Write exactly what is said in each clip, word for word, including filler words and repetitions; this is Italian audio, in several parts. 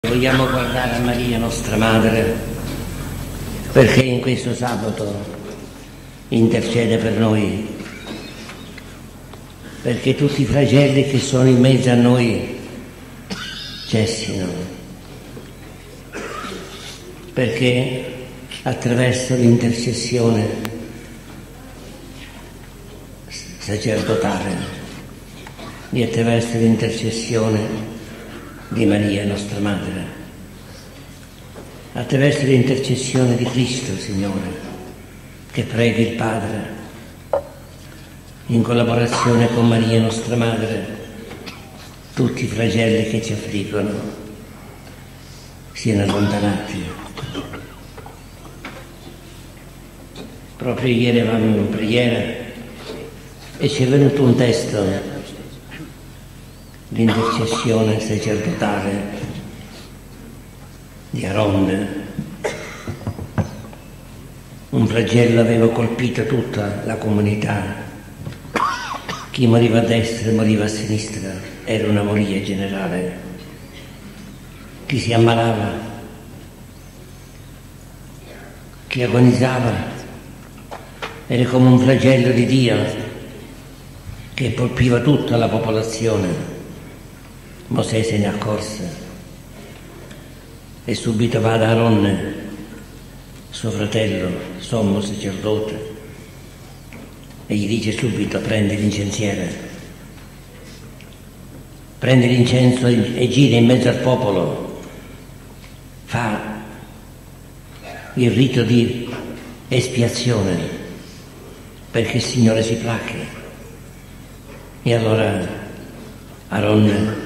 Vogliamo guardare a Maria nostra Madre, perché in questo sabato intercede per noi, perché tutti i flagelli che sono in mezzo a noi cessino, perché attraverso l'intercessione sacerdotale e attraverso l'intercessione di Maria nostra Madre, attraverso l'intercessione di Cristo, Signore, che prega il Padre, in collaborazione con Maria nostra Madre, tutti i flagelli che ci affliggono siano allontanati. Proprio ieri eravamo in preghiera e ci è venuto un testo, l'intercessione sacerdotale di Aronne. Un flagello aveva colpito tutta la comunità, chi moriva a destra e moriva a sinistra, era una moria generale, chi si ammalava, chi agonizzava, era come un flagello di Dio che colpiva tutta la popolazione. Mosè se ne accorse e subito va da Aronne, suo fratello, sommo sacerdote, e gli dice subito: prendi l'incensiere, prendi l'incenso e gira in mezzo al popolo, fa il rito di espiazione perché il Signore si plache. E allora Aronne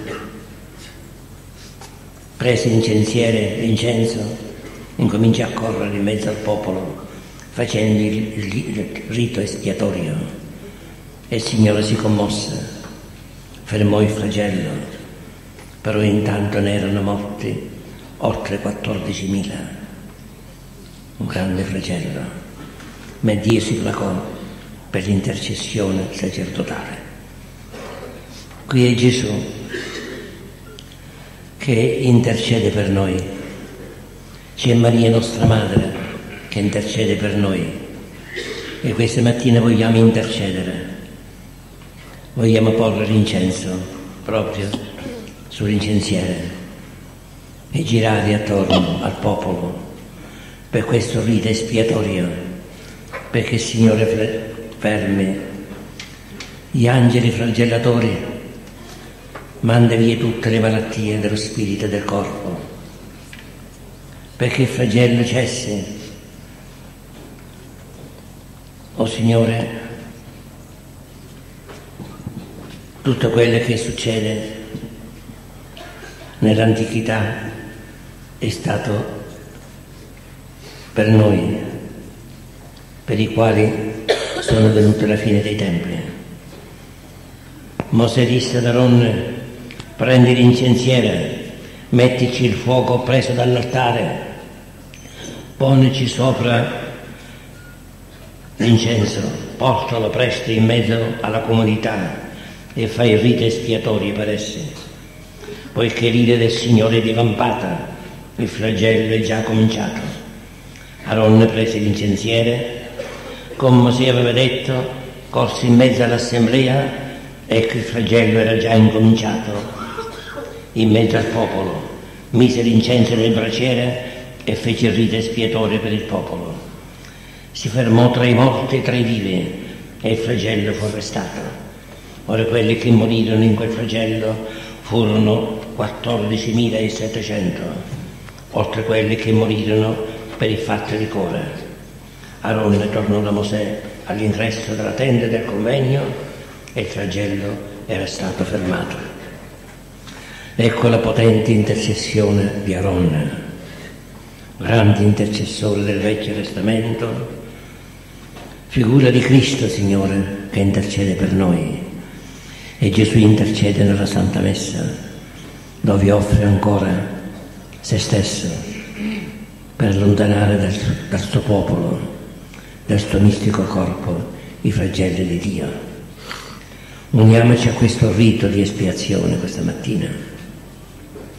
prese l'incensiere, l'incenso, incomincia a correre in mezzo al popolo facendo il, il, il rito espiatorio, e il Signore si commosse, fermò il flagello, però intanto ne erano morti oltre quattordicimila, un grande flagello, ma Dio si placò per l'intercessione sacerdotale. Qui è Gesù che intercede per noi, c'è Maria nostra Madre che intercede per noi, e questa mattina vogliamo intercedere, vogliamo porre l'incenso proprio sull'incensiere e girare attorno al popolo per questo rito espiatorio, perché il Signore fermi gli angeli flagellatori, manda via tutte le malattie dello spirito e del corpo, perché il flagello cessi. O Signore, tutto quello che succede nell'antichità è stato per noi, per i quali sono venute la fine dei tempi. Mosè disse ad Aronne: prendi l'incensiere, mettici il fuoco preso dall'altare, ponici sopra l'incenso, portalo presto in mezzo alla comunità e fai il rito espiatorio per essi, poiché l'ira del Signore è divampata, il flagello è già cominciato. Aronne prese l'incensiere, come Mosè aveva detto, corse in mezzo all'assemblea, ecco il flagello era già incominciato. In mezzo al popolo mise l'incenso nel braciere e fece il rito espiatorio per il popolo. Si fermò tra i morti e tra i vivi e il flagello fu arrestato. Ora quelli che morirono in quel flagello furono quattordicimilasettecento, oltre quelli che morirono per il fatto di Cora. Aronne tornò da Mosè all'ingresso della tenda del convegno e il flagello era stato fermato. Ecco la potente intercessione di Aronne, grande intercessore del Vecchio Testamento, figura di Cristo, Signore, che intercede per noi. E Gesù intercede nella Santa Messa, dove offre ancora se stesso per allontanare dal, dal suo popolo, dal suo mistico corpo, i flagelli di Dio. Uniamoci a questo rito di espiazione questa mattina.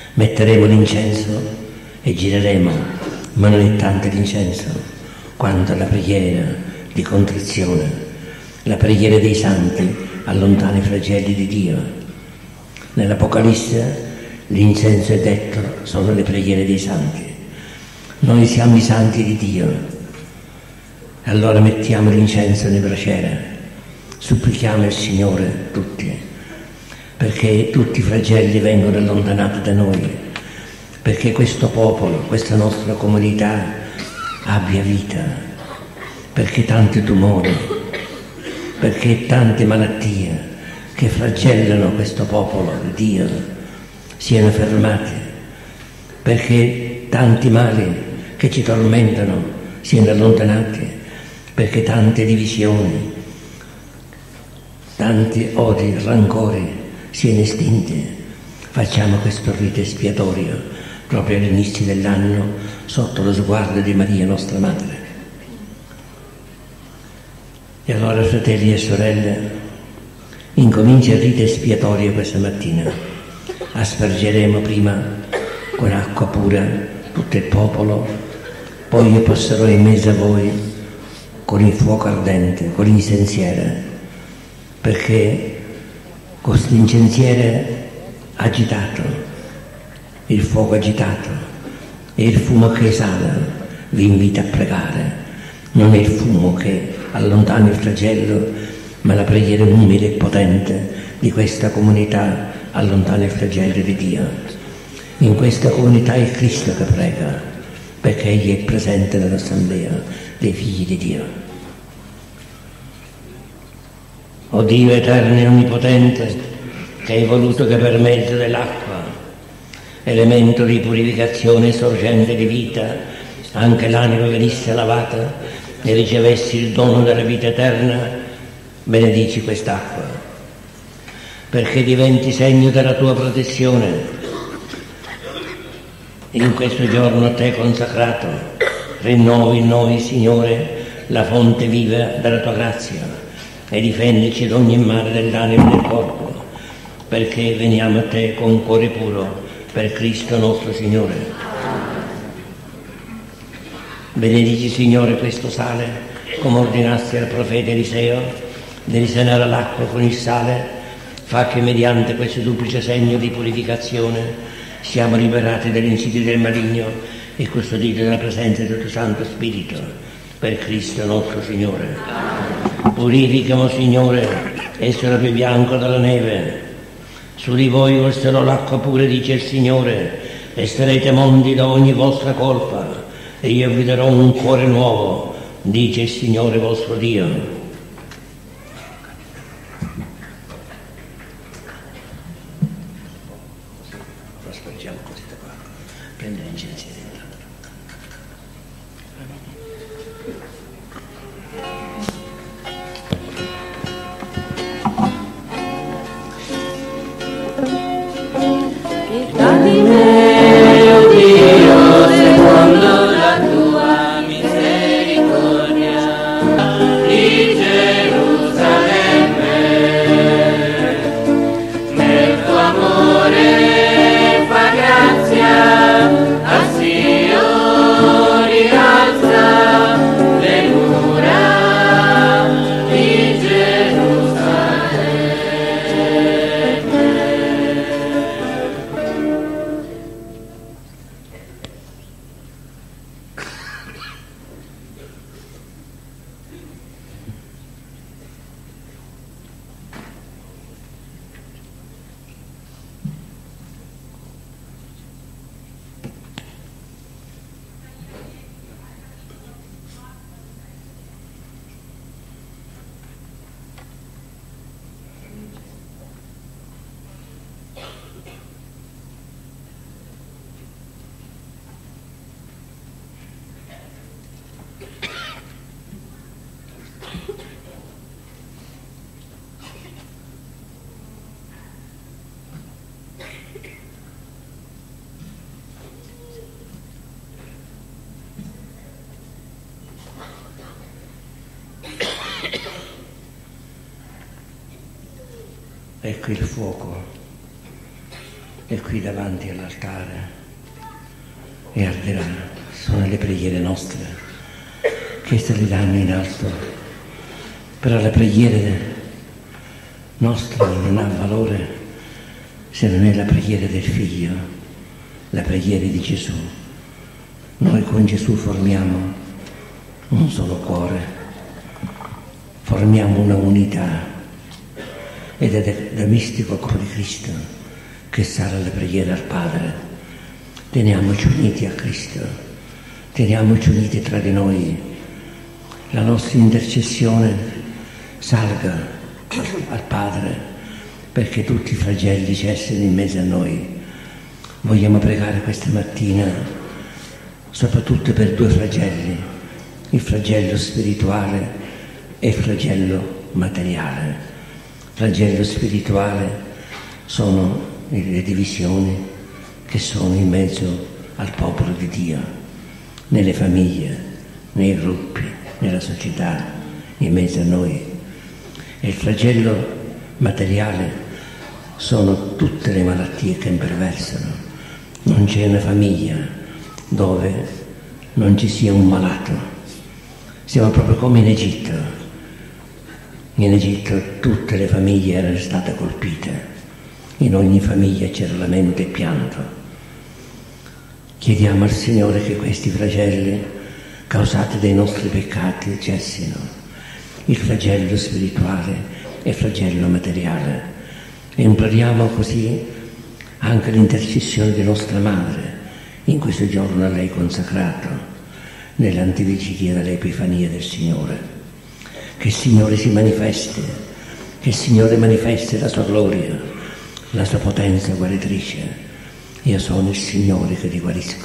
Metteremo l'incenso e gireremo, ma non è tanto l'incenso quanto la preghiera di contrizione, la preghiera dei santi allontana i flagelli di Dio. Nell'Apocalisse l'incenso è detto sono le preghiere dei santi. Noi siamo i santi di Dio, allora mettiamo l'incenso nel braciere, supplichiamo il Signore tutti, perché tutti i flagelli vengono allontanati da noi, perché questo popolo, questa nostra comunità abbia vita, perché tanti tumori, perché tante malattie che flagellano questo popolo di Dio siano fermate, perché tanti mali che ci tormentano siano allontanati, perché tante divisioni, tanti odi, rancori siano estinti. Facciamo questo rito espiatorio proprio all'inizio dell'anno sotto lo sguardo di Maria nostra Madre. E allora, fratelli e sorelle, incomincia il rito espiatorio questa mattina. Aspergeremo prima con acqua pura tutto il popolo, poi io passerò in mezzo a voi con il fuoco ardente, con l'incensiere, perché questo incensiere agitato, il fuoco agitato e il fumo che esala vi invita a pregare. Non è il fumo che allontana il flagello, ma la preghiera umile e potente di questa comunità allontana il flagello di Dio. In questa comunità è Cristo che prega, perché Egli è presente nell'assemblea dei figli di Dio. O Dio eterno e onnipotente, che hai voluto che per mezzo dell'acqua, elemento di purificazione e sorgente di vita, anche l'anima venisse lavata e ricevessi il dono della vita eterna, benedici quest'acqua, perché diventi segno della tua protezione. In questo giorno a te consacrato, rinnovi in noi, Signore, la fonte viva della tua grazia e difendici da ogni male dell'anima e del corpo, perché veniamo a te con cuore puro, per Cristo nostro Signore. Benedici, Signore, questo sale, come ordinasti al profeta Eliseo, di risanare l'acqua con il sale. Fa che mediante questo duplice segno di purificazione siamo liberati dagli insidie del maligno e custoditi dalla presenza del tuo Santo Spirito, per Cristo nostro Signore. Purificamo, Signore, e sarà più bianco della neve. Su di voi verserò l'acqua pura, dice il Signore, e starete mondi da ogni vostra colpa, e io vi darò un cuore nuovo, dice il Signore vostro Dio. Aspergiamo questa qua, prendere l'incenso dentro. Di me, oh Dio, secondo la tua misericordia, di Gerusalemme, nel tuo amore fa grazia, a Sion rialza le mura di Gerusalemme. Ecco il fuoco è qui davanti all'altare e arderà. Sono le preghiere nostre che saliranno in alto, però la preghiera nostra non ha valore se non è la preghiera del Figlio, la preghiera di Gesù. Noi con Gesù formiamo un solo cuore, formiamo una unità, ed è da mistico corpo di Cristo che sarà la preghiera al Padre. Teniamoci uniti a Cristo, teniamoci uniti tra di noi, la nostra intercessione salga al Padre perché tutti i flagelli cessino in mezzo a noi. Vogliamo pregare questa mattina soprattutto per due flagelli, il flagello spirituale e il flagello materiale. Flagello spirituale sono le divisioni che sono in mezzo al popolo di Dio, nelle famiglie, nei gruppi, nella società, in mezzo a noi. E il flagello materiale sono tutte le malattie che imperversano. Non c'è una famiglia dove non ci sia un malato. Siamo proprio come in Egitto. In Egitto tutte le famiglie erano state colpite, in ogni famiglia c'era lamento e pianto. Chiediamo al Signore che questi flagelli causati dai nostri peccati cessino, il flagello spirituale e il flagello materiale, e imploriamo così anche l'intercessione di nostra Madre in questo giorno a lei consacrato, nell'antivigilia dell'Epifania del Signore. Che il Signore si manifesti, che il Signore manifesti la sua gloria, la sua potenza guaritrice. Io sono il Signore che ti guarisco.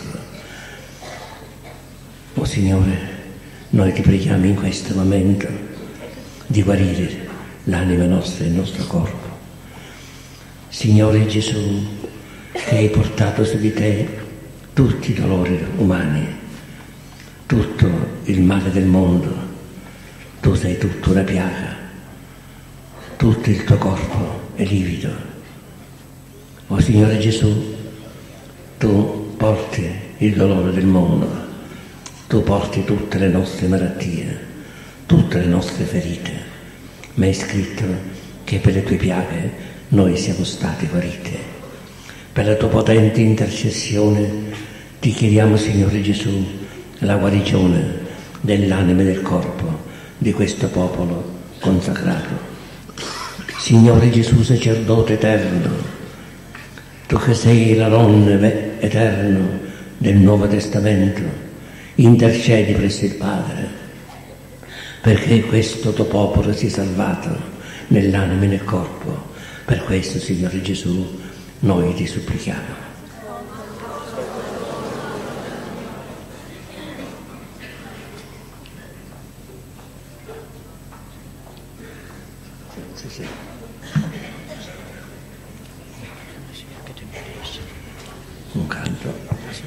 O Signore, noi ti preghiamo in questo momento di guarire l'anima nostra e il nostro corpo. Signore Gesù, che hai portato su di te tutti i dolori umani, tutto il male del mondo, tu sei tutta una piaga, tutto il tuo corpo è livido. O Signore Gesù, tu porti il dolore del mondo, tu porti tutte le nostre malattie, tutte le nostre ferite, ma è scritto che per le tue piaghe noi siamo stati guariti. Per la tua potente intercessione ti chiediamo, Signore Gesù, la guarigione dell'anima e del corpo di questo popolo consacrato. Signore Gesù, sacerdote eterno, tu che sei l'Aronne eterno del Nuovo Testamento, intercedi presso il Padre perché questo tuo popolo sia salvato nell'anima e nel corpo. Per questo, Signore Gesù, noi ti supplichiamo. Un canto.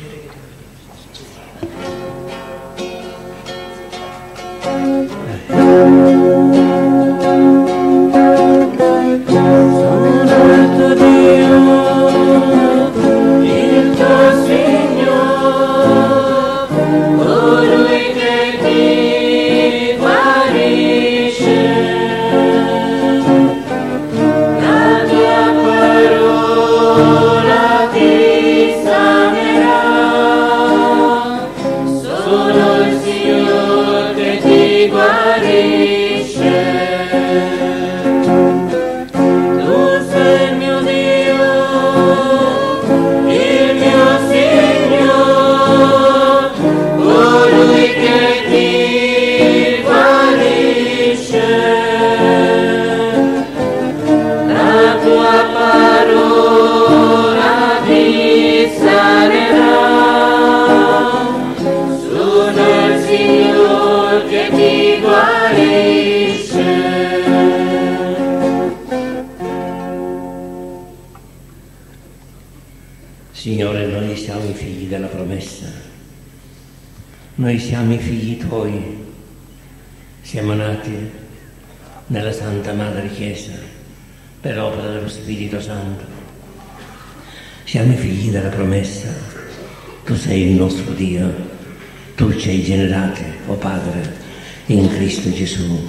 Signore, noi siamo i figli della promessa, noi siamo i figli tuoi, siamo nati nella Santa Madre Chiesa per opera dello Spirito Santo. Siamo figli della promessa. Tu sei il nostro Dio. Tu ci hai generati, o Padre, in Cristo Gesù.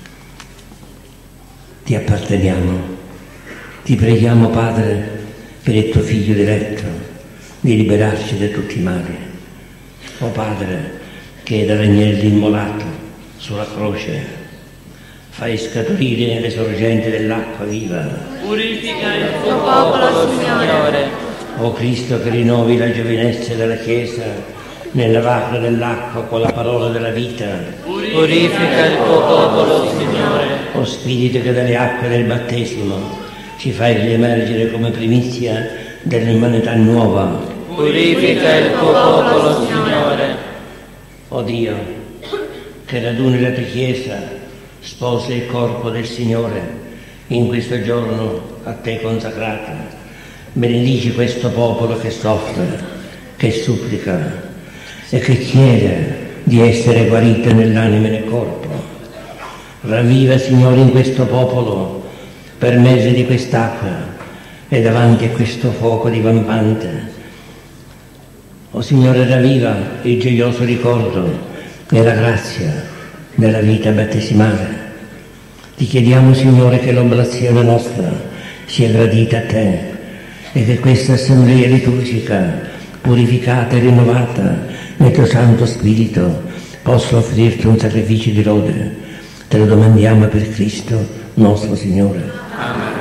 Ti apparteniamo. Ti preghiamo, Padre, per il tuo Figlio diletto, di liberarci da tutti i mali. O Padre, che dall'agnello immolato sulla croce fai scaturire le sorgenti dell'acqua viva. Purifica il tuo popolo, Signore. O Cristo, che rinnovi la giovinezza della Chiesa nel lavacro dell'acqua con la parola della vita. Purifica il tuo popolo, Signore. O Spirito, che dalle acque del battesimo ci fai riemergere come primizia dell'umanità nuova. Purifica il tuo popolo, Signore. O Dio, che raduni la tua Chiesa, sposa il corpo del Signore in questo giorno a te consacrato. Benedici questo popolo che soffre, che supplica e che chiede di essere guarito nell'anima e nel corpo. Ravviva, Signore, in questo popolo per mezzo di quest'acqua e davanti a questo fuoco divampante. O Signore, ravviva il gioioso ricordo della grazia della vita battesimale. Ti chiediamo, Signore, che l'oblazione nostra sia gradita a te e che questa assemblea liturgica, purificata e rinnovata nel tuo Santo Spirito, possa offrirti un sacrificio di lode. Te lo domandiamo per Cristo nostro Signore. Amen.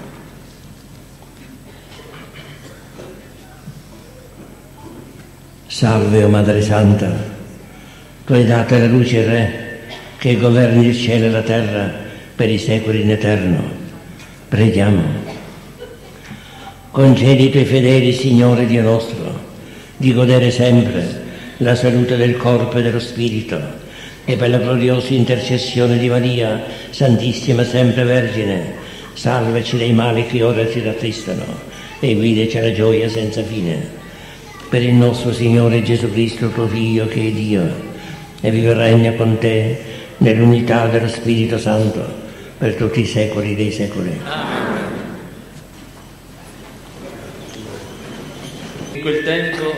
Salve, o Madre Santa, tu hai dato alla luce il Re che governi il cielo e la terra per i secoli in eterno. Preghiamo. Concedi ai tuoi fedeli, Signore Dio nostro, di godere sempre la salute del corpo e dello spirito, e per la gloriosa intercessione di Maria, Santissima sempre Vergine, salvaci dai mali che ora ci rattristano e guidaci alla gioia senza fine. Per il nostro Signore Gesù Cristo, tuo Figlio, che è Dio, e vive e regna con te nell'unità dello Spirito Santo per tutti i secoli dei secoli. Amen. In quel tempo,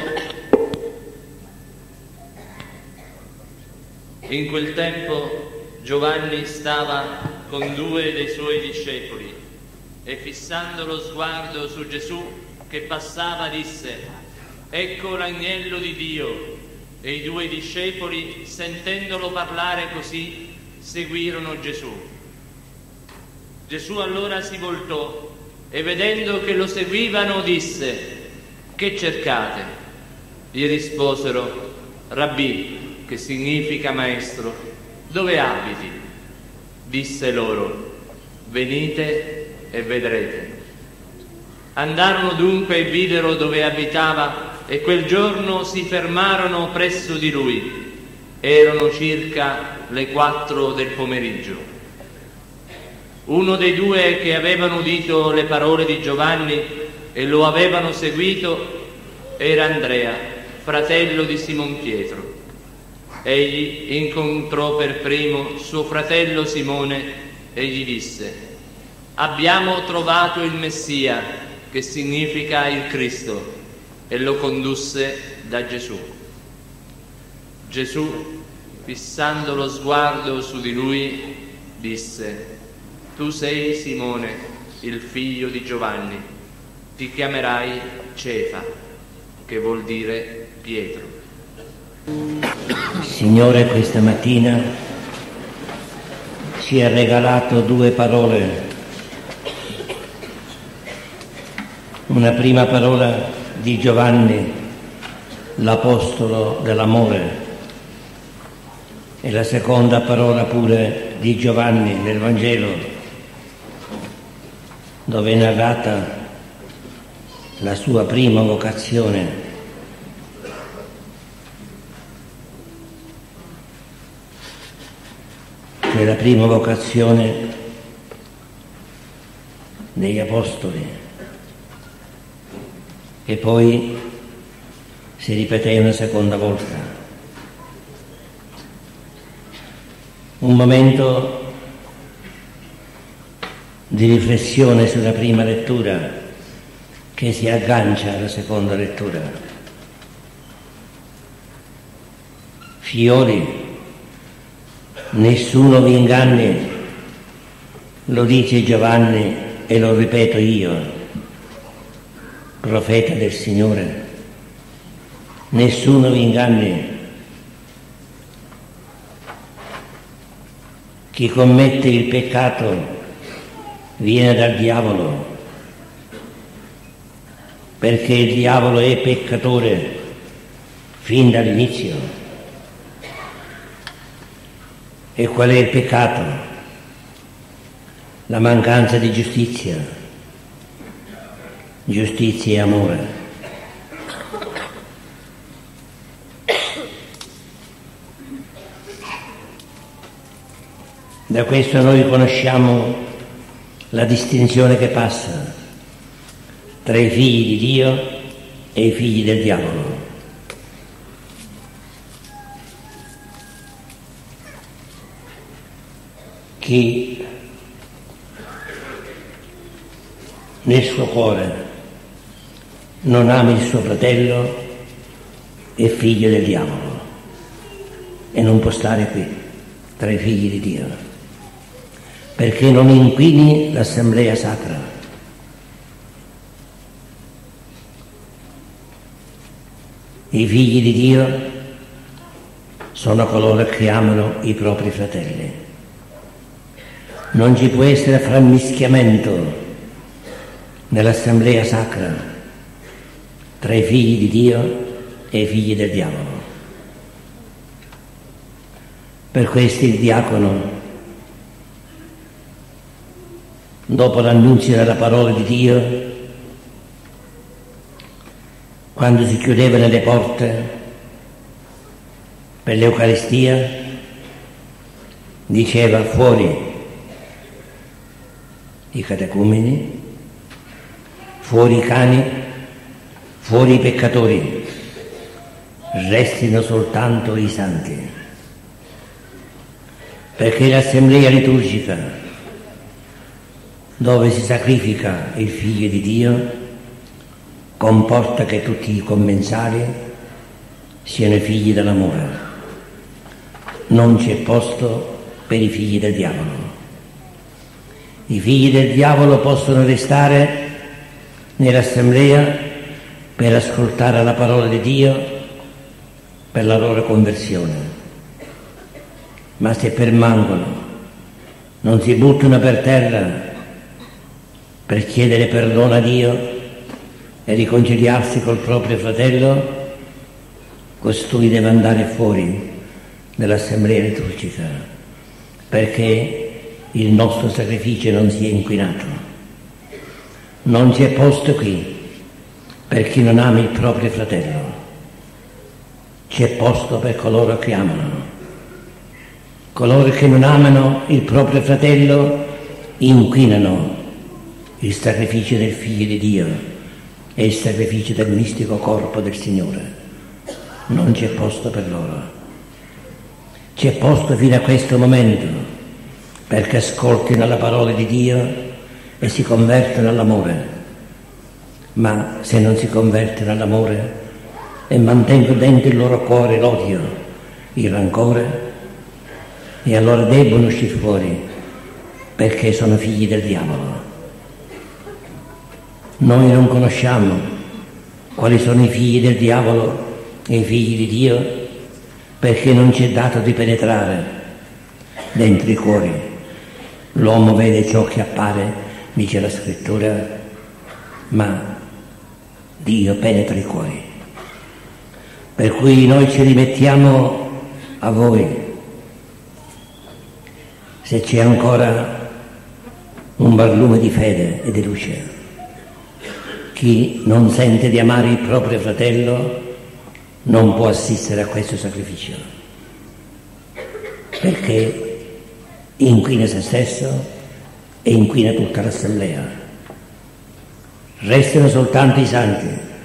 in quel tempo Giovanni stava con due dei suoi discepoli e fissando lo sguardo su Gesù che passava disse: ecco l'agnello di Dio. E i due discepoli, sentendolo parlare così, seguirono Gesù. Gesù allora si voltò e vedendo che lo seguivano disse: che cercate? Gli risposero: Rabbì, che significa maestro, dove abiti? Disse loro: venite e vedrete. Andarono dunque e videro dove abitava, e quel giorno si fermarono presso di lui. Erano circa le quattro del pomeriggio. Uno dei due che avevano udito le parole di Giovanni e lo avevano seguito era Andrea, fratello di Simon Pietro. Egli incontrò per primo suo fratello Simone e gli disse: abbiamo trovato il Messia, che significa il Cristo, e lo condusse da Gesù. Gesù, fissando lo sguardo su di lui, disse: tu sei Simone, il figlio di Giovanni, ti chiamerai Cefa, che vuol dire Pietro. Signore, questa mattina ci ha regalato due parole. Una prima parola di Giovanni, l'apostolo dell'amore, e la seconda parola pure di Giovanni nel Vangelo, dove è narrata la sua prima vocazione. Che è la prima vocazione degli apostoli, che poi si ripeté una seconda volta. Un momento di riflessione sulla prima lettura che si aggancia alla seconda lettura. Figlioli, nessuno vi inganni, lo dice Giovanni e lo ripeto io, profeta del Signore. Nessuno vi inganni. Chi commette il peccato viene dal diavolo, perché il diavolo è peccatore fin dall'inizio. E qual è il peccato? La mancanza di giustizia. Giustizia e amore. Da questo noi conosciamo la distinzione che passa tra i figli di Dio e i figli del diavolo. Chi nel suo cuore non ama il suo fratello è figlio del diavolo e non può stare qui tra i figli di Dio, perché non inquini l'assemblea sacra. I figli di Dio sono coloro che amano i propri fratelli. Non ci può essere frammischiamento nell'assemblea sacra tra i figli di Dio e i figli del diavolo. Per questo il diacono, dopo l'annunzio della parola di Dio, quando si chiudeva nelle porte per l'Eucaristia, diceva: fuori i catecumeni, fuori i cani, fuori i peccatori, restino soltanto i santi. Perché l'assemblea liturgica, dove si sacrifica il Figlio di Dio, comporta che tutti i commensali siano figli dell'amore. Non c'è posto per i figli del diavolo. I figli del diavolo possono restare nell'assemblea per ascoltare la parola di Dio per la loro conversione. Ma se permangono, non si buttano per terra per chiedere perdono a Dio e riconciliarsi col proprio fratello, costui deve andare fuori dall'assemblea liturgica, perché il nostro sacrificio non sia inquinato. Non c'è posto qui per chi non ama il proprio fratello, c'è posto per coloro che amano. Coloro che non amano il proprio fratello inquinano il sacrificio del Figlio di Dio e il sacrificio del mistico corpo del Signore. Non c'è posto per loro. C'è posto fino a questo momento perché ascoltino la parola di Dio e si convertono all'amore. Ma se non si convertono all'amore e mantengono dentro il loro cuore l'odio, il rancore, e allora debbono uscire fuori, perché sono figli del diavolo. Noi non conosciamo quali sono i figli del diavolo e i figli di Dio, perché non ci è dato di penetrare dentro i cuori. L'uomo vede ciò che appare, dice la Scrittura, ma Dio penetra i cuori. Per cui noi ci rimettiamo a voi. Se c'è ancora un barlume di fede e di luce, chi non sente di amare il proprio fratello non può assistere a questo sacrificio, perché inquina se stesso e inquina tutta l'assemblea. Restano soltanto i santi.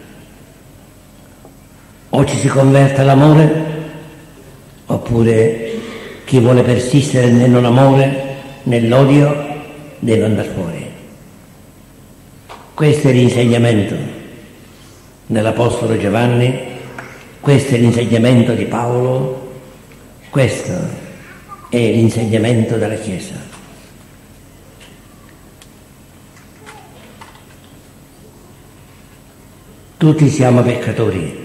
O ci si converte all'amore, oppure chi vuole persistere nel non amore, nell'odio, deve andare fuori. Questo è l'insegnamento dell'Apostolo Giovanni, questo è l'insegnamento di Paolo, questo è l'insegnamento della Chiesa. Tutti siamo peccatori,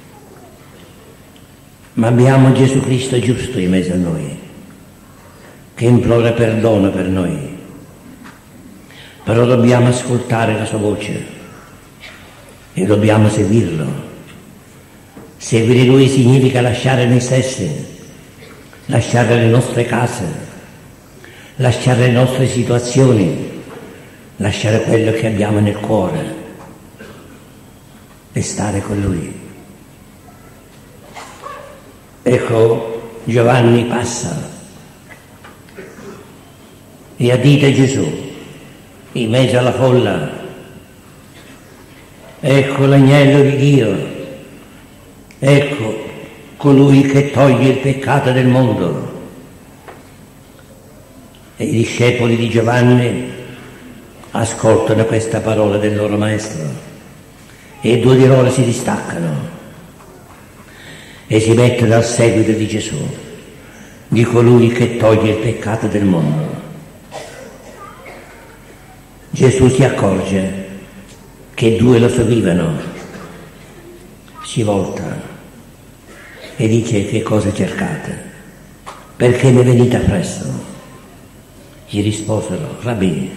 ma abbiamo Gesù Cristo giusto in mezzo a noi, che implora perdono per noi. Però dobbiamo ascoltare la sua voce e dobbiamo seguirlo. Seguire Lui significa lasciare noi stessi, lasciare le nostre case, lasciare le nostre situazioni, lasciare quello che abbiamo nel cuore e stare con Lui. Ecco, Giovanni passa e addita Gesù in mezzo alla folla. Ecco l'agnello di Dio, ecco colui che toglie il peccato del mondo. E i discepoli di Giovanni ascoltano questa parola del loro maestro e due di loro si distaccano e si mettono al seguito di Gesù, di colui che toglie il peccato del mondo. Gesù si accorge che due lo seguivano, si volta e dice: che cosa cercate? Perché mi venite appresso? Gli risposero: Rabbì,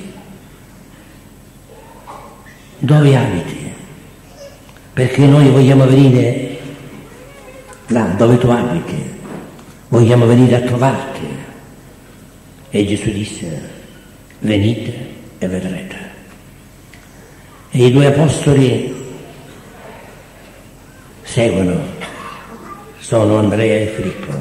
dove abiti? Perché noi vogliamo venire là dove tu abiti, vogliamo venire a trovarti. E Gesù disse: venite e vedrete. E i due apostoli seguono, sono Andrea e Filippo,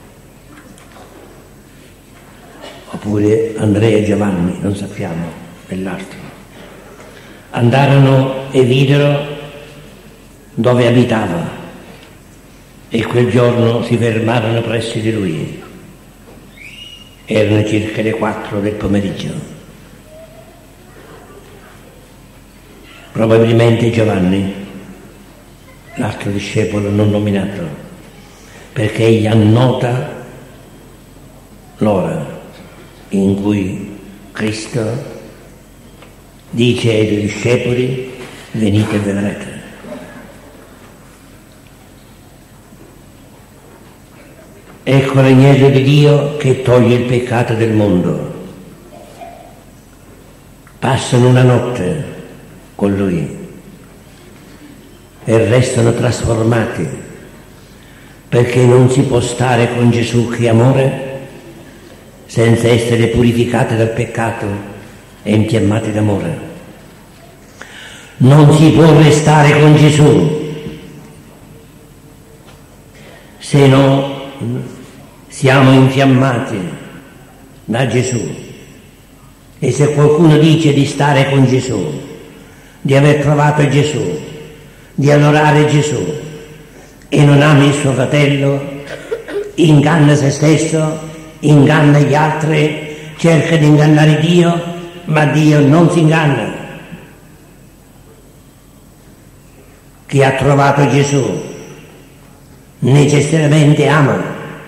oppure Andrea e Giovanni, non sappiamo dell'altro. Andarono e videro dove abitava e quel giorno si fermarono presso di lui. Erano circa le quattro del pomeriggio. Probabilmente Giovanni, l'altro discepolo non nominato, perché egli annota l'ora in cui Cristo dice ai due discepoli: venite e vedrete. Ecco l'agnello di Dio che toglie il peccato del mondo. Passano una notte con Lui e restano trasformati, perché non si può stare con Gesù che è amore senza essere purificati dal peccato e infiammati d'amore. Non si può restare con Gesù se no siamo infiammati da Gesù. E se qualcuno dice di stare con Gesù, di aver trovato Gesù, di adorare Gesù e non ama il suo fratello, inganna se stesso, inganna gli altri, cerca di ingannare Dio, ma Dio non si inganna. Chi ha trovato Gesù necessariamente ama.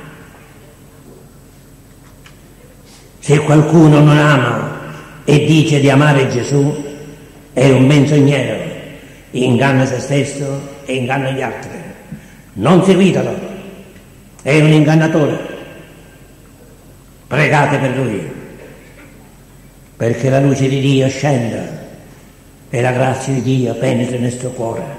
Se qualcuno non ama e dice di amare Gesù, è un menzognero, inganna se stesso e inganna gli altri. Non seguitelo, è un ingannatore. Pregate per lui, perché la luce di Dio scenda e la grazia di Dio penetri nel suo cuore.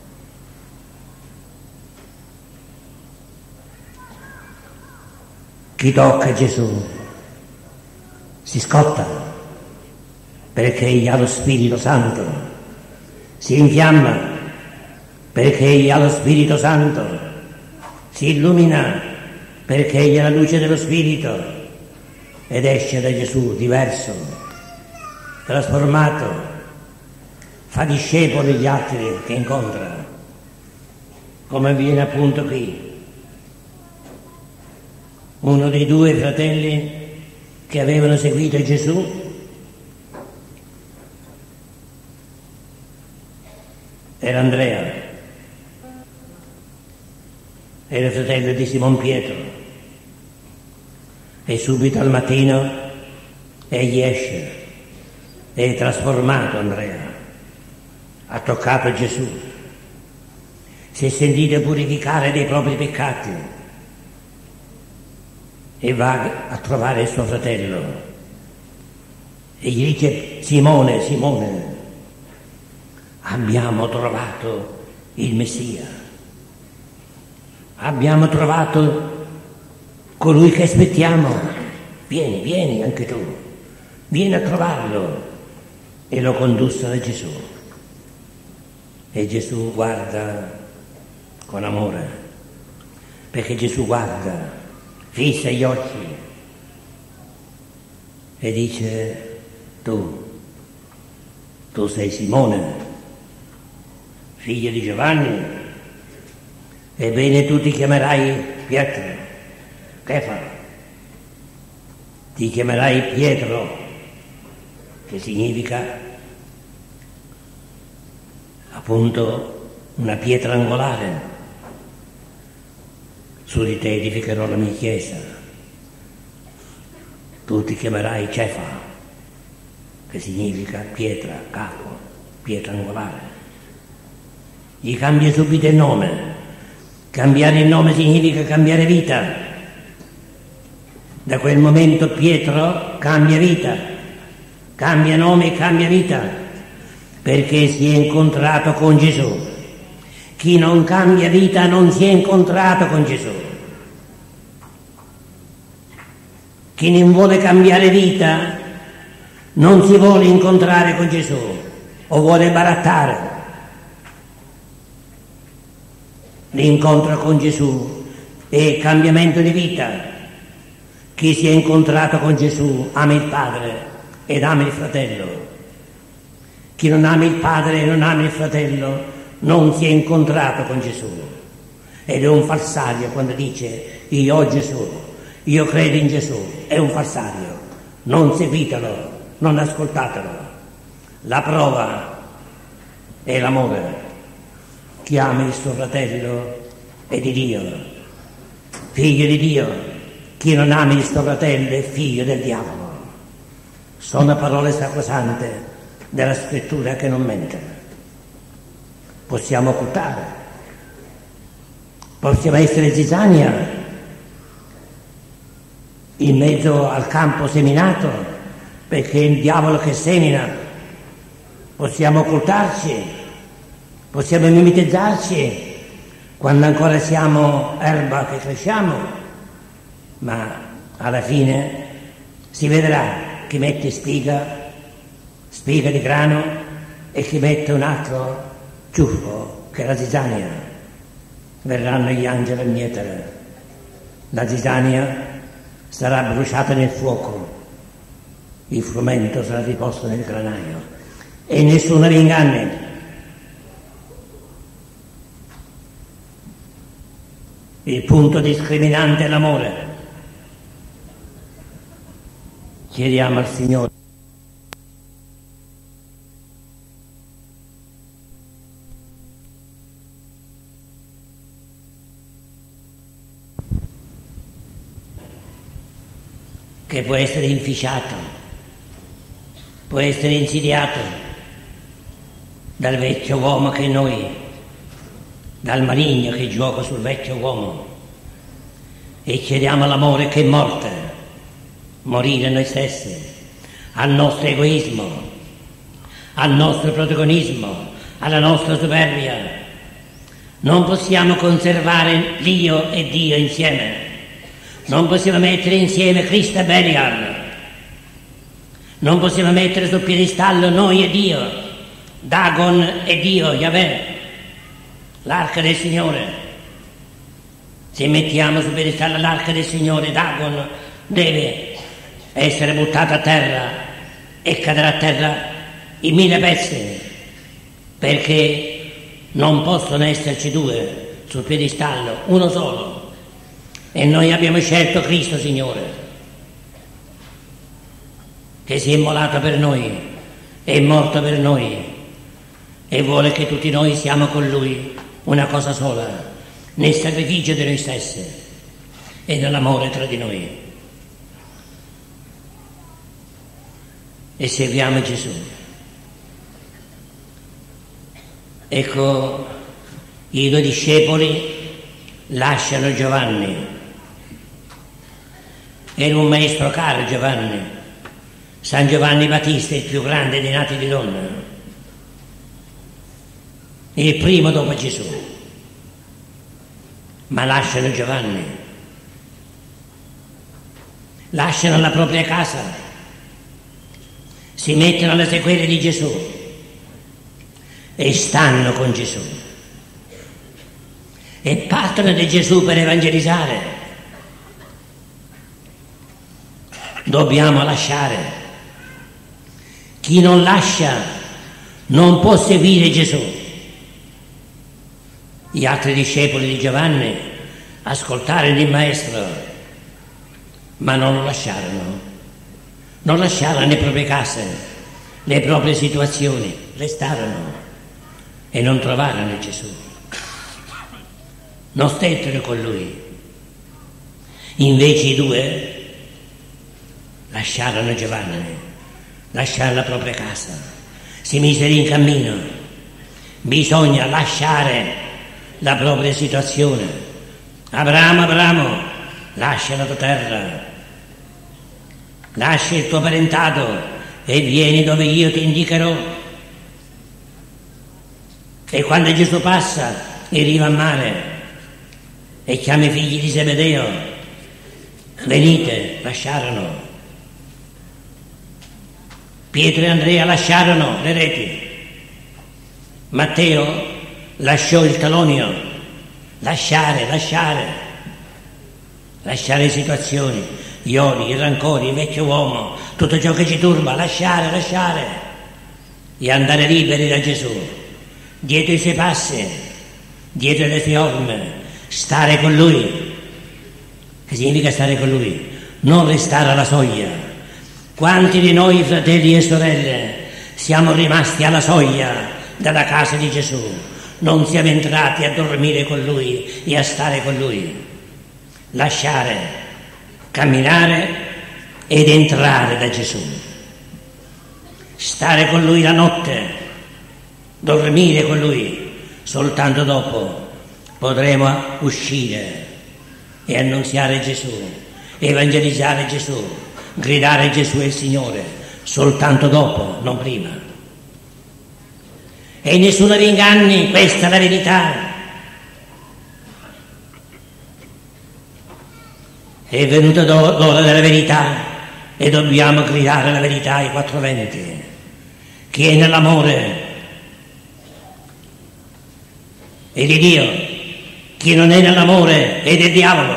Chi tocca Gesù si scotta, perché egli ha lo Spirito Santo, si infiamma perché egli ha lo Spirito Santo, si illumina perché egli ha la luce dello Spirito ed esce da Gesù diverso, trasformato, fa discepoli gli altri che incontra, come avviene appunto qui. Uno dei due fratelli che avevano seguito Gesù era Andrea, era fratello di Simon Pietro, e subito al mattino egli esce, è trasformato Andrea, ha toccato Gesù, si è sentito purificare dei propri peccati e va a trovare il suo fratello e gli dice: Simone, Simone, abbiamo trovato il Messia, abbiamo trovato colui che aspettiamo, vieni, vieni anche tu, vieni a trovarlo. E lo condusse da Gesù, e Gesù guarda con amore, perché Gesù guarda, fissa gli occhi e dice: tu, tu sei Simone, figlio di Giovanni, ebbene tu ti chiamerai Pietro, Kefa, ti chiamerai Pietro, che significa appunto una pietra angolare. Su di te edificherò la mia chiesa. Tu ti chiamerai Cefa, che significa pietra, capo, pietra angolare. Gli cambia subito il nome. Cambiare il nome significa cambiare vita. Da quel momento Pietro cambia vita, cambia nome e cambia vita, perché si è incontrato con Gesù. Chi non cambia vita non si è incontrato con Gesù. Chi non vuole cambiare vita non si vuole incontrare con Gesù o vuole barattare. L'incontro con Gesù è cambiamento di vita. Chi si è incontrato con Gesù ama il Padre ed ama il fratello. Chi non ama il Padre e non ama il fratello non si è incontrato con Gesù, ed è un falsario quando dice io ho Gesù, io credo in Gesù. È un falsario, non seguitelo, non ascoltatelo. La prova è l'amore. Chi ama il suo fratello è di Dio, figlio di Dio. Chi non ama il suo fratello è figlio del diavolo. Sono parole sacrosante della scrittura che non mente. Possiamo occultare, possiamo essere zizzania in mezzo al campo seminato, perché è il diavolo che semina. Possiamo occultarci, possiamo mimetizzarci quando ancora siamo erba che cresciamo, ma alla fine si vedrà chi mette spiga, spiga di grano, e chi mette un altro ciuffo che è la zizzania. Verranno gli angeli a mietere, la zizzania sarà bruciata nel fuoco, il frumento sarà riposto nel granaio e nessuno vi inganni. Il punto discriminante è l'amore. Chiediamo al Signore che può essere inficiato, può essere insidiato dal vecchio uomo che è noi, dal maligno che gioca sul vecchio uomo, e chiediamo l'amore che è morte, morire a noi stessi, al nostro egoismo, al nostro protagonismo, alla nostra superbia. Non possiamo conservare l'io e Dio insieme. Non possiamo mettere insieme Cristo e Belial, non possiamo mettere sul piedistallo noi e Dio, Dagon e Dio, Yahweh, l'arca del Signore. Se mettiamo sul piedistallo l'arca del Signore, Dagon deve essere buttato a terra e cadere a terra in mille pezzi, perché non possono esserci due sul piedistallo, uno solo. E noi abbiamo scelto Cristo Signore, che si è immolato per noi, è morto per noi, e vuole che tutti noi siamo con Lui una cosa sola, nel sacrificio di noi stessi e nell'amore tra di noi. E seguiamo Gesù. Ecco, i due discepoli lasciano Giovanni. Era un maestro caro Giovanni, San Giovanni Battista, il più grande dei nati di donna, il primo dopo Gesù. Ma lasciano Giovanni, lasciano la propria casa, si mettono alle sequele di Gesù e stanno con Gesù e partono da Gesù per evangelizzare. Dobbiamo lasciare. Chi non lascia non può seguire Gesù. Gli altri discepoli di Giovanni ascoltarono il Maestro, ma non lo lasciarono. Non lasciarono le proprie case, le proprie situazioni, restarono e non trovarono Gesù. Non stettero con Lui. Invece i due lasciarono Giovanni, lasciarono la propria casa, si misero in cammino. Bisogna lasciare la propria situazione. Abramo, Abramo, lascia la tua terra, lascia il tuo parentato e vieni dove io ti indicherò. E quando Gesù passa in riva al mare e chiama i figli di Zebedeo, venite, lasciarono. Pietro e Andrea lasciarono le reti. Matteo lasciò il talonio. Lasciare, lasciare. Lasciare le situazioni, gli odi, i rancori, il vecchio uomo, tutto ciò che ci turba, lasciare, lasciare. E andare liberi da Gesù, dietro i suoi passi, dietro le sue orme, stare con Lui. Che significa stare con Lui? Non restare alla soglia. Quanti di noi, fratelli e sorelle, siamo rimasti alla soglia della casa di Gesù, non siamo entrati a dormire con Lui e a stare con Lui. Lasciare, camminare ed entrare da Gesù. Stare con Lui la notte, dormire con Lui, soltanto dopo potremo uscire e annunziare Gesù, evangelizzare Gesù, gridare Gesù è il Signore, soltanto dopo, non prima. E nessuno vi inganni, questa è la verità. È venuta l'ora della verità e dobbiamo gridare la verità ai quattro venti. Chi è nell'amore è di Dio, chi non è nell'amore è del diavolo.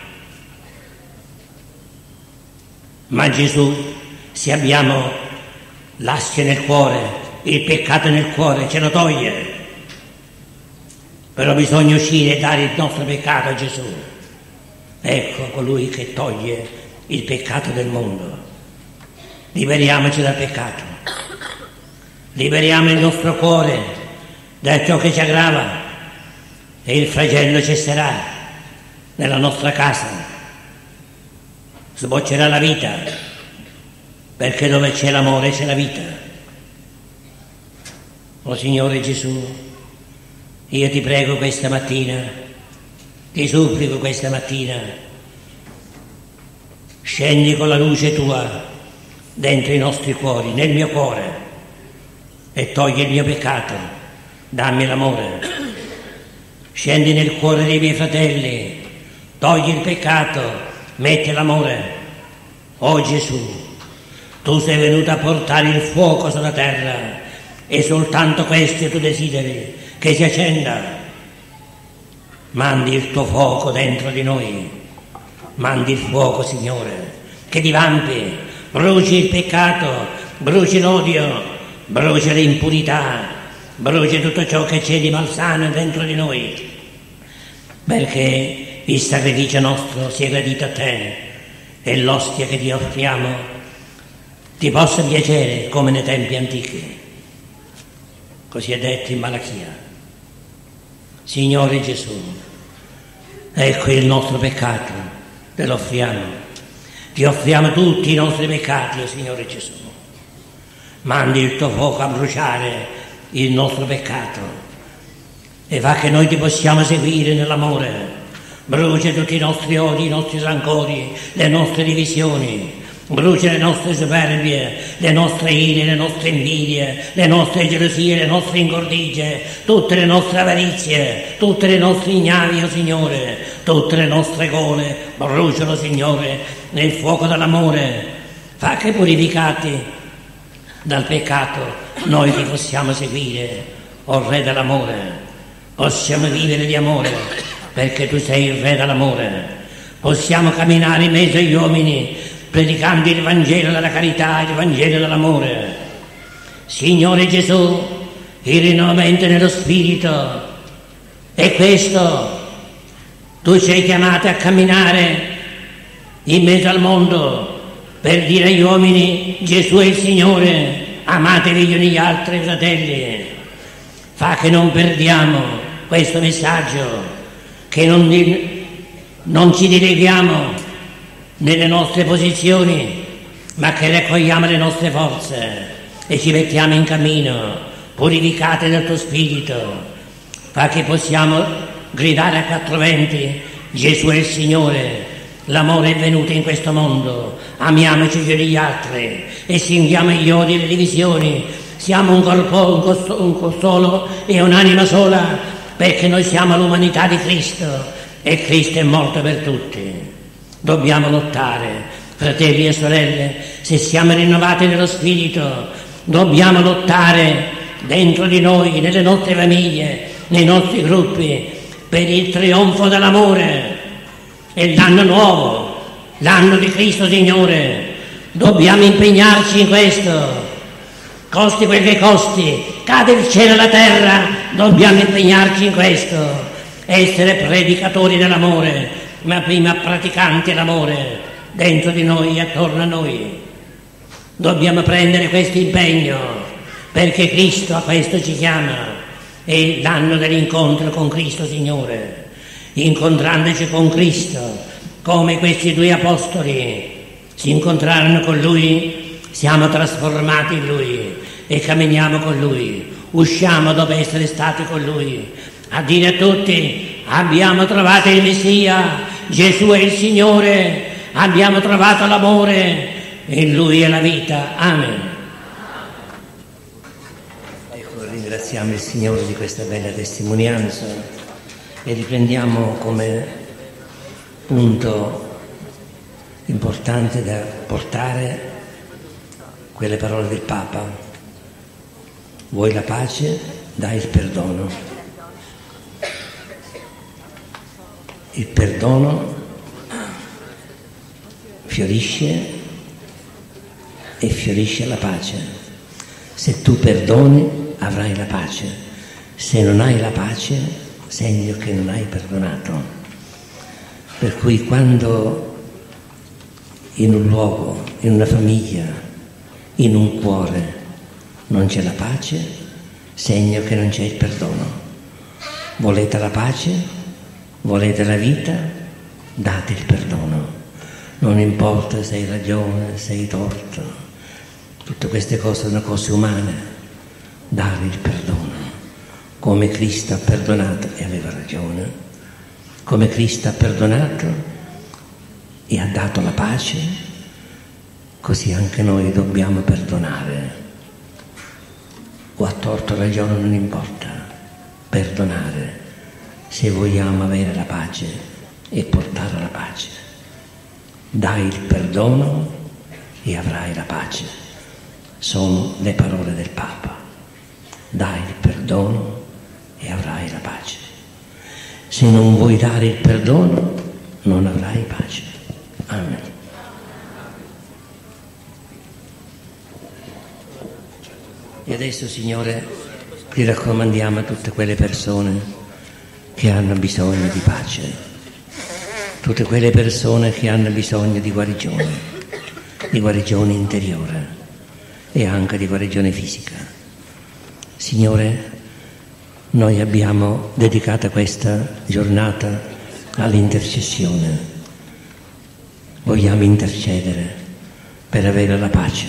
Ma Gesù, se abbiamo l'astio nel cuore, il peccato nel cuore, ce lo toglie. Però bisogna uscire e dare il nostro peccato a Gesù. Ecco colui che toglie il peccato del mondo. Liberiamoci dal peccato. Liberiamo il nostro cuore da ciò che ci aggrava e il flagello cesserà nella nostra casa. Sboccerà la vita, perché dove c'è l'amore c'è la vita. O Signore Gesù, io ti prego questa mattina, ti supplico questa mattina, scendi con la luce tua dentro i nostri cuori, nel mio cuore, e togli il mio peccato, dammi l'amore. Scendi nel cuore dei miei fratelli, togli il peccato, metti l'amore. Oh Gesù, tu sei venuto a portare il fuoco sulla terra e soltanto questo tu desideri, che si accenda. Mandi il tuo fuoco dentro di noi, mandi il fuoco, Signore, che divampi, bruci il peccato, bruci l'odio, bruci l'impurità, bruci tutto ciò che c'è di malsano dentro di noi, perché il sacrificio nostro sia gradito a te e l'ostia che ti offriamo ti possa piacere come nei tempi antichi. così è detto in Malachia. Signore Gesù, ecco il nostro peccato, te lo offriamo. Ti offriamo tutti i nostri peccati, oh Signore Gesù. Mandi il tuo fuoco a bruciare il nostro peccato e fa che noi ti possiamo seguire nell'amore. Brucia tutti i nostri odi, i nostri rancori, le nostre divisioni. Brucia le nostre superbie, le nostre ire, le nostre invidie, le nostre gelosie, le nostre ingordigie, tutte le nostre avarizie, tutte le nostre ignavi, oh Signore, tutte le nostre gole. Brucialo, Signore, nel fuoco dell'amore. Fa che purificati dal peccato noi ti possiamo seguire, o Re dell'amore. Possiamo vivere di amore perché tu sei il Re dell'amore. Possiamo camminare in mezzo agli uomini predicando il Vangelo della carità, il Vangelo dell'amore. Signore Gesù, il rinnovamento nello Spirito è questo. Tu ci hai chiamati a camminare in mezzo al mondo per dire agli uomini: Gesù è il Signore, amatevi gli uni gli altri, fratelli. Fa che non perdiamo questo messaggio, che non, non ci dileghiamo nelle nostre posizioni, ma che raccogliamo le nostre forze e ci mettiamo in cammino, purificate dal tuo Spirito. Fa che possiamo gridare a quattro venti: Gesù è il Signore, l'amore è venuto in questo mondo, amiamoci gli uni gli altri, estinguiamo gli odi e le divisioni, siamo un corpo, un corpo, un corpo solo e un'anima sola, perché noi siamo l'umanità di Cristo e Cristo è morto per tutti. Dobbiamo lottare, fratelli e sorelle, se siamo rinnovati nello Spirito, dobbiamo lottare dentro di noi, nelle nostre famiglie, nei nostri gruppi, per il trionfo dell'amore. È l'anno nuovo, l'anno di Cristo Signore. Dobbiamo impegnarci in questo, costi quel che costi, cade il cielo e la terra, dobbiamo impegnarci in questo, essere predicatori dell'amore, ma prima praticanti l'amore dentro di noi e attorno a noi. Dobbiamo prendere questo impegno perché Cristo a questo ci chiama. È l'anno dell'incontro con Cristo Signore. Incontrandoci con Cristo, come questi due apostoli si incontrarono con Lui, siamo trasformati in Lui e camminiamo con Lui. Usciamo dopo essere stati con Lui a dire a tutti: abbiamo trovato il Messia, Gesù è il Signore, abbiamo trovato l'amore e Lui è la vita. Amen. Ecco, ringraziamo il Signore di questa bella testimonianza e riprendiamo come punto importante da portare quelle parole del Papa: vuoi la pace, dai il perdono. Il perdono fiorisce e fiorisce la pace. Se tu perdoni avrai la pace, se non hai la pace segno che non hai perdonato. Per cui quando in un luogo, in una famiglia, in un cuore non c'è la pace, segno che non c'è il perdono. Volete la pace? Volete la vita? Date il perdono. Non importa se hai ragione, se hai torto, tutte queste cose sono cose umane. Dare il perdono. Come Cristo ha perdonato e aveva ragione, come Cristo ha perdonato e ha dato la pace, così anche noi dobbiamo perdonare. O ha torto o ragione, non importa, perdonare. Se vogliamo avere la pace e portare la pace, dai il perdono e avrai la pace. Sono le parole del Papa. Dai il perdono e avrai la pace. Se non vuoi dare il perdono, non avrai pace. Amen. E adesso, Signore, ti raccomandiamo a tutte quelle persone che hanno bisogno di pace, tutte quelle persone che hanno bisogno di guarigione, di guarigione interiore e anche di guarigione fisica. Signore, noi abbiamo dedicato questa giornata all'intercessione. Vogliamo intercedere per avere la pace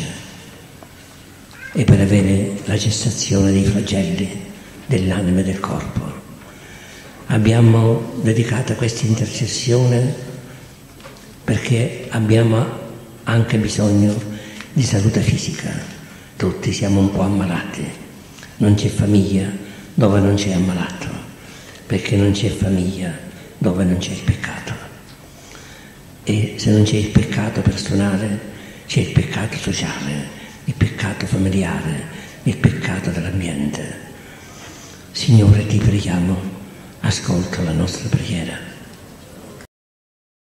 e per avere la cessazione dei flagelli dell'anima e del corpo. Abbiamo dedicato questa intercessione perché abbiamo anche bisogno di salute fisica. Tutti siamo un po' ammalati. Non c'è famiglia dove non c'è ammalato, perché non c'è famiglia dove non c'è il peccato. E se non c'è il peccato personale, c'è il peccato sociale, il peccato familiare, il peccato dell'ambiente. Signore, ti preghiamo, ascolta la nostra preghiera.